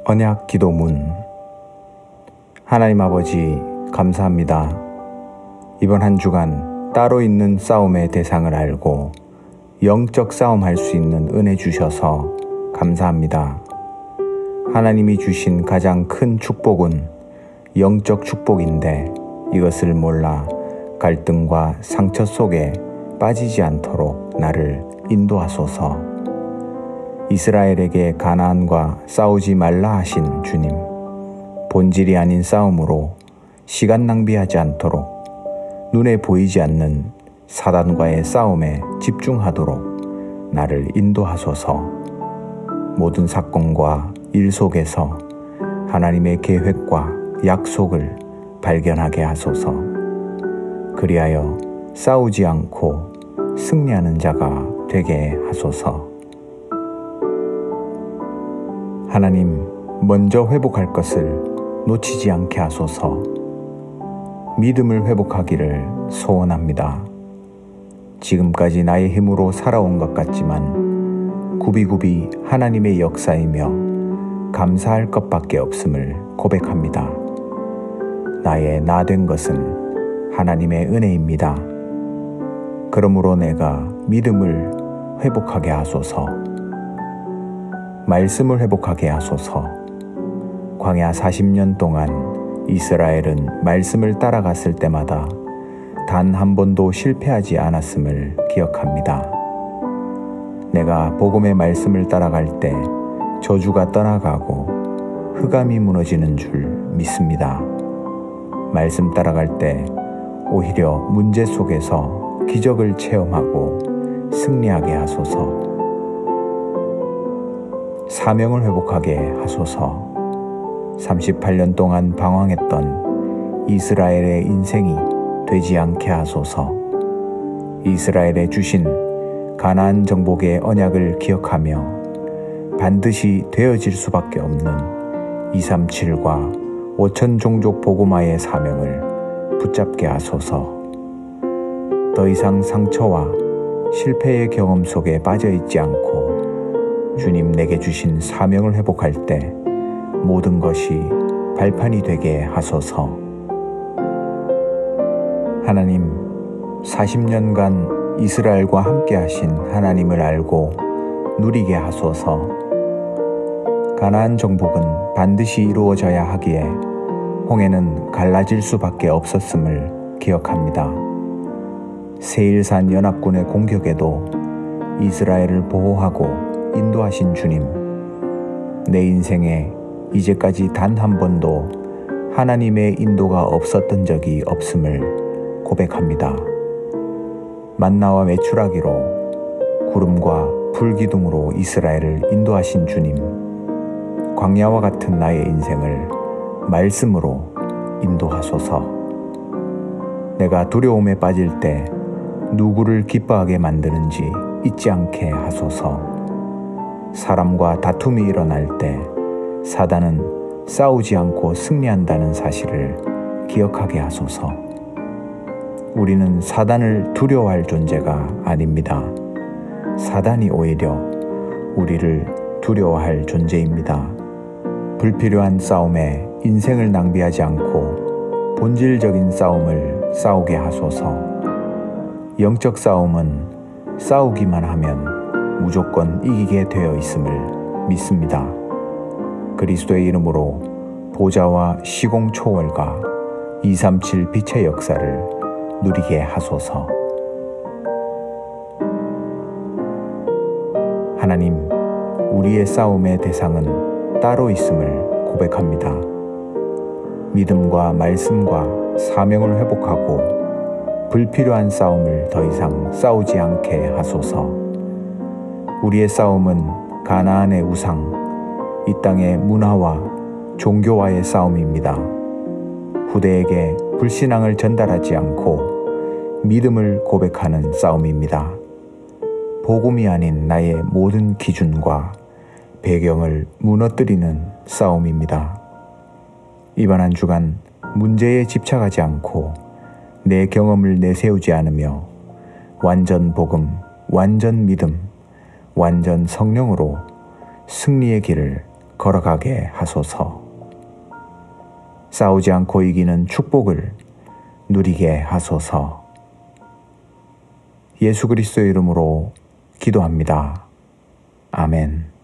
언약 기도문. 하나님 아버지, 감사합니다. 이번 한 주간 따로 있는 싸움의 대상을 알고 영적 싸움할 수 있는 은혜 주셔서 감사합니다. 하나님이 주신 가장 큰 축복은 영적 축복인데 이것을 몰라 갈등과 상처 속에 빠지지 않도록 나를 인도하소서. 이스라엘에게 가나안과 싸우지 말라 하신 주님, 본질이 아닌 싸움으로 시간 낭비하지 않도록 눈에 보이지 않는 사단과의 싸움에 집중하도록 나를 인도하소서. 모든 사건과 일 속에서 하나님의 계획과 약속을 발견하게 하소서. 그리하여 싸우지 않고 승리하는 자가 되게 하소서. 하나님, 먼저 회복할 것을 놓치지 않게 하소서. 믿음을 회복하기를 소원합니다. 지금까지 나의 힘으로 살아온 것 같지만 구비구비 하나님의 역사이며 감사할 것밖에 없음을 고백합니다. 나의 나 된 것은 하나님의 은혜입니다. 그러므로 내가 믿음을 회복하게 하소서. 말씀을 회복하게 하소서. 광야 40년 동안 이스라엘은 말씀을 따라갔을 때마다 단 한 번도 실패하지 않았음을 기억합니다. 내가 복음의 말씀을 따라갈 때 저주가 떠나가고 흑암이 무너지는 줄 믿습니다. 말씀 따라갈 때 오히려 문제 속에서 기적을 체험하고 승리하게 하소서. 사명을 회복하게 하소서. 38년 동안 방황했던 이스라엘의 인생이 되지 않게 하소서. 이스라엘에 주신 가나안 정복의 언약을 기억하며 반드시 되어질 수밖에 없는 237과 5천 종족 복음화의 사명을 붙잡게 하소서. 더 이상 상처와 실패의 경험 속에 빠져있지 않고 주님 내게 주신 사명을 회복할 때 모든 것이 발판이 되게 하소서. 하나님, 40년간 이스라엘과 함께 하신 하나님을 알고 누리게 하소서. 가나안 정복은 반드시 이루어져야 하기에 홍해는 갈라질 수밖에 없었음을 기억합니다. 세일산 연합군의 공격에도 이스라엘을 보호하고 인도하신 주님, 내 인생에 이제까지 단 한 번도 하나님의 인도가 없었던 적이 없음을 고백합니다. 만나와 메추라기로 구름과 불기둥으로 이스라엘을 인도하신 주님, 광야와 같은 나의 인생을 말씀으로 인도하소서. 내가 두려움에 빠질 때 누구를 기뻐하게 만드는지 잊지 않게 하소서. 사람과 다툼이 일어날 때 사단은 싸우지 않고 승리한다는 사실을 기억하게 하소서. 우리는 사단을 두려워할 존재가 아닙니다. 사단이 오히려 우리를 두려워할 존재입니다. 불필요한 싸움에 인생을 낭비하지 않고 본질적인 싸움을 싸우게 하소서. 영적 싸움은 싸우기만 하면 무조건 이기게 되어 있음을 믿습니다. 그리스도의 이름으로 보좌와 시공 초월과 237 빛의 역사를 누리게 하소서. 하나님, 우리의 싸움의 대상은 따로 있음을 고백합니다. 믿음과 말씀과 사명을 회복하고 불필요한 싸움을 더 이상 싸우지 않게 하소서. 우리의 싸움은 가나안의 우상, 이 땅의 문화와 종교와의 싸움입니다. 후대에게 불신앙을 전달하지 않고 믿음을 고백하는 싸움입니다. 복음이 아닌 나의 모든 기준과 배경을 무너뜨리는 싸움입니다. 이번 한 주간 문제에 집착하지 않고 내 경험을 내세우지 않으며 완전 복음, 완전 믿음, 완전 성령으로 승리의 길을 걸어가게 하소서. 싸우지 않고 이기는 축복을 누리게 하소서. 예수 그리스도의 이름으로 기도합니다. 아멘.